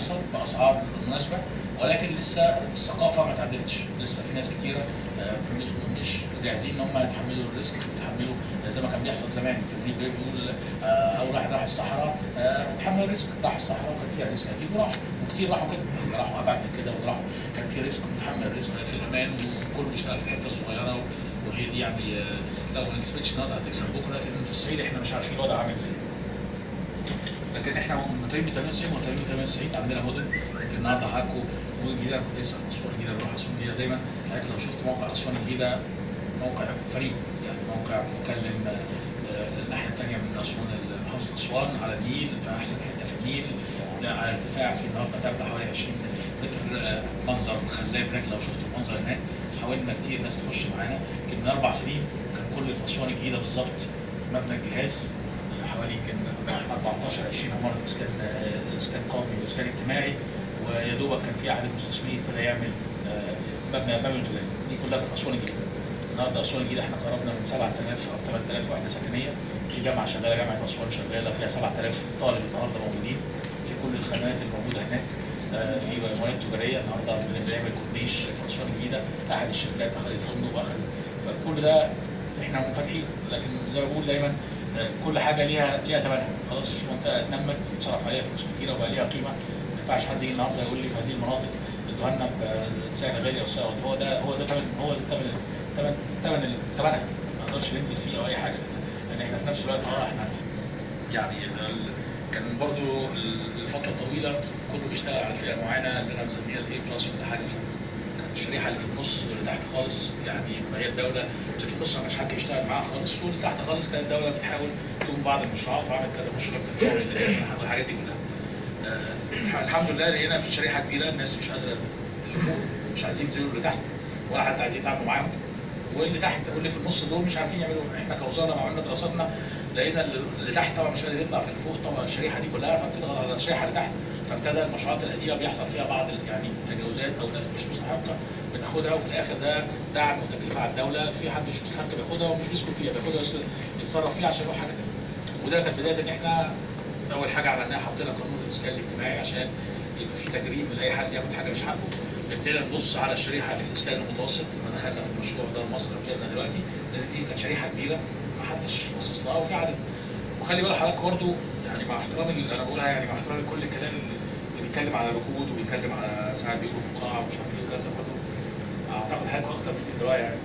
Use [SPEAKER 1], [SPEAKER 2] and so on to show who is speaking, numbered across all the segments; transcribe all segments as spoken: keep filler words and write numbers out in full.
[SPEAKER 1] بيحصل باسعار مناسبه، ولكن لسه الثقافه ما اتعدلتش، لسه في ناس كتيره مش مش جاهزين ان هم يتحملوا الريسك، يتحملوا زي ما كان بيحصل زمان. كان بيقول اول واحد راح الصحراء اتحمل الريسك، راح الصحراء وكان فيها ريسك اكيد وراح، وكتير راحوا كده، راحوا ابعد من كده وراحوا كان في ريسك متحمل الريسك في الامان، وكله بيشتغل في حته صغيره، وهي دي يعني لو ما كسبتش النهارده هتكسب بكره، لكن في الصعيد احنا مش عارفين الوضع عامل ازاي. لكن احنا متابعين ثمانية وتسعين متابعين ثمانية وتسعين عندنا مدن. النهارده حضراتكم مدن جديده، كنت لسه اسوان الجديده بروح اسوان الجديده دايما، حضرتك لو شفت موقع اسوان الجديده موقع فريد، يعني موقع مكلم الناحيه الثانيه من اسوان، محافظه اسوان على النيل، في احسن حته في النيل، على ارتفاع في النهارده تبدا حوالي عشرين متر، منظر خلاب لك لو شفت المنظر هناك. حاولنا كتير ناس تخش معانا، يمكن من اربع سنين كان كل في اسوان الجديده بالظبط مبنى الجهاز حوالي يمكن أربعتاشر عشرين عماره اسكان اسكان قومي واسكان اجتماعي، ويا دوبك كان في احد المستثمرين ابتدى يعمل مبنى مبنى تجاري، دي كلها في اسوان الجديده. النهارده اسوان الجديده احنا قربنا من سبعة آلاف او ثمانية آلاف وحده سكنيه، في جامعه شغاله، جامعه اسوان شغاله فيها سبعة آلاف طالب النهارده موجودين، في كل الخدمات الموجوده هناك، في مولات تجاريه. النهارده بنعمل كورنيش في اسوان الجديده، احد الشركات اخذت فندق واخذ، كل ده احنا منفتحين. لكن زي ما بقول دايما كل حاجه ليها ليها ثمنها، خلاص في منطقه اتنمت وتصرف عليها فلوس كتيره وبقى ليها قيمه، ما ينفعش حد يجي النهارده يقول لي في هذه المناطق ادوها لنا بسعر غالي او سعر، هو ده هو ده ثمن هو ده ثمن ثمن ثمن ثمنها، ما نقدرش ننزل فيه او اي حاجه، لان احنا في نفس الوقت اه احنا يعني كان برضو لفتره طويله كله بيشتغل على فئه معينه اللي انا بسميها الاي بلس ولا حاجه، الشريحه اللي في النص اللي تحت خالص، يعني ما هي الدوله اللي في النص ما كانش حد يشتغل معاها خالص، واللي تحت خالص كانت الدوله بتحاول تقوم بعض المشروعات وعملت كذا مشروع والحاجات دي كلها. آه الحمد لله لقينا في شريحه كبيره الناس مش قادره، اللي فوق مش عايزين ينزلوا اللي تحت ولا حتى عايزين يتعاملوا معاهم، واللي تحت واللي في النص دول مش عارفين يعملوا. احنا كوزاره لما عملنا دراساتنا لقينا اللي تحت طبعا مش قادر يطلع في اللي فوق، طبعا الشريحه دي كلها فبتضغط على الشريحه اللي تحت، فابتدى المشروعات القديمه بيحصل فيها بعض يعني تجاوزات او ناس مش مستحقه بتاخدها، وفي الاخر ده دعم وتكلفه على الدوله، في حد مش مستحق بياخدها ومش بيسكت فيها، بياخدها بس يتصرف فيها عشان يروح حاجه ثانيه. وده كانت بدايه ان احنا اول حاجه عملناها حطينا قانون الاسكان الاجتماعي عشان يبقى في تجريم لاي حد ياخد حاجه مش حقه. ابتدينا نبص على الشريحه في الاسكان المتوسط لما دخلنا في المشروع دار مصر وجينا دلوقتي، دي كانت شريحه كبيره ما حدش باصص لها وفي عدد. وخلي بالك حضرتك برضه يعني مع احترامي اللي انا بقولها، يعني مع احترامي كل الكلام اللي بيتكلم على ركود وبيتكلم على ساعات بيقولوا فقاعه ومش عارف ايه والكلام ده كله، اعتقد حاجه اكتر من الروايه يعني.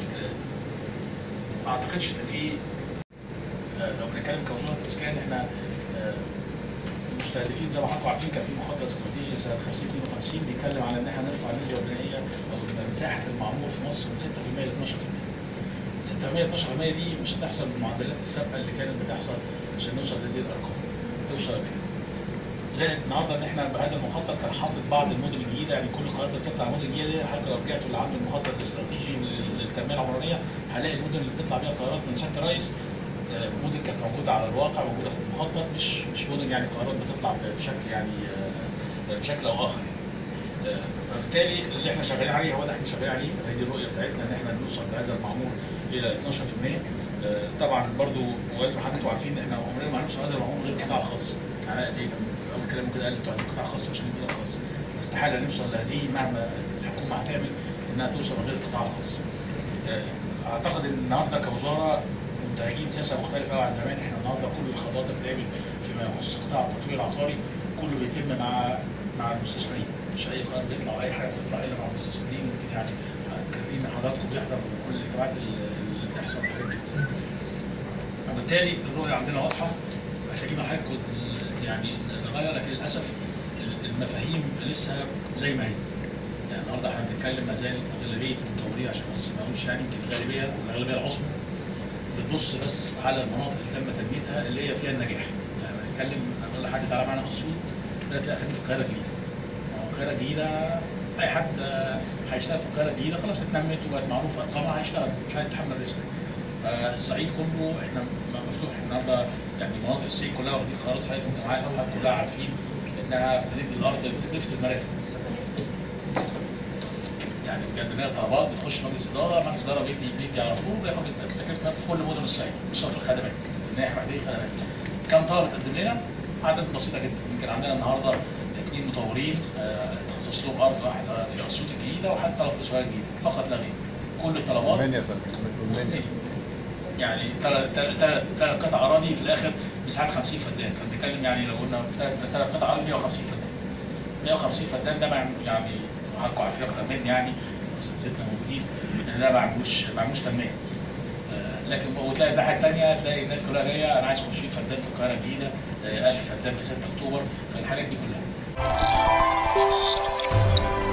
[SPEAKER 1] ما اعتقدش ان في لو بنتكلم كوزاره اسكان احنا مستهدفين زي ما حضراتكم عارفين كان في مخطط استراتيجي سنه خمسين اتنين وخمسين بيتكلم على ان احنا نرفع النسبه البنائيه او مساحه المعمور في مصر من ستة بالمية ل اتناشر بالمية. ستة بالمية ل اتناشر بالمية دي مش هتحصل بالمعدلات السابقه اللي كانت بتحصل عشان نوصل لهذه الارقام. توصل قبل كده. زائد النهارده ان احنا بهذا المخطط كان حاطط بعض المدن الجديده، يعني كل القرارات اللي بتطلع المدن الجديده دي حضرتك لو رجعتوا اللي عنده المخطط الاستراتيجي للتنميه العمرانيه هنلاقي المدن اللي بتطلع بيها قرارات من سياده الرئيس مدن كانت موجوده على الواقع، موجوده في المخطط، مش مش مدن يعني قرارات بتطلع بشكل يعني بشكل او اخر يعني. فبالتالي اللي احنا شغالين عليه هو ده احنا شغالين عليه، هي دي الرؤيه بتاعتنا ان احنا نوصل بهذا المعمول الى اتناشر بالمية. طبعا برضو ولازم حضراتكم عارفين ان احنا عمرنا ما هنوصل هذا المعمول غير القطاع الخاص. يعني ايه اول كلام كده قال انتوا عايزين قطاع خاص عشان القطاع الخاص، استحاله نوصل لهذه مهما الحكومه هتعمل انها توصل غير القطاع الخاص. اعتقد ان النهارده كوزاره منتهجين سياسه مختلفه قوي عن زمان. احنا النهارده كل الخطوات اللي بتتعمل فيما يخص قطاع التطوير العقاري كله بيتم مع مع المستثمرين، مش اي قرار بيطلع او اي حاجه بتطلع الا مع المستثمرين. يمكن يعني كثير من حضراتكم بيحضر كل الاجتماعات اللي بتحصل والحاجات دي. وبالتالي الرؤيه عندنا واضحه، محتاجين حضراتكم يعني نغير، لكن للاسف المفاهيم لسه زي ما هي. يعني النهارده احنا بنتكلم ما زال اغلبيه المطورين عشان بس ما اقولش يعني يمكن الغالبيه والغالبيه العظمى بتبص بس على المناطق اللي تم تنميتها اللي هي فيها النجاح. يعني بنتكلم اقول لحد تعالى معانا اسيوط ده تلاقي خلينا في القاهره الجديده. القاهره الجديده اي حد هيشتغل في القاهره الجديده خلاص اتنمت وبقت معروفه ارقامها هيشتغل مش عايز يتحمل ريسك. فالصعيد كله احنا مفتوح النهارده، يعني مناطق الصعيد كلها واخدين قرارات في هيئه المجتمعات كلها عارفين انها بتدي الارض بتلف المرافق. يعني بجد لها طلبات بتخش مجلس اداره، مجلس اداره بيدي بيدي على طول بياخد تكلفه في كل مدن الصعيد خصوصا في الخدمات، ان احنا محتاجين خدمات. كم طلب تقدم لنا؟ عدد بسيطه جدا، يمكن عندنا النهارده اثنين مطورين تخصص لهم ارض واحده في اسيوط الجديده، وحتى لو في سوهاج الجديده فقط لا غير. كل الطلبات
[SPEAKER 2] المنيا يا فندم،
[SPEAKER 1] يعني ثلاث قطع اراضي في الاخر مساحه خمسين فدان، فبنتكلم يعني لو قلنا ثلاث قطع اراضي مية وخمسين فدان. مية وخمسين فدان ده يعني حقه عارفين اكتر مني يعني اساتذتنا موجودين ان ده ما عملوش ما عملوش تنميه. لكن وتلاقي الناحيه الثانيه تلاقي الناس كلها جايه انا عايز خمسمية فدان في القاهره الجديده، ألف فدان في ستة اكتوبر، فالحاجات دي كلها.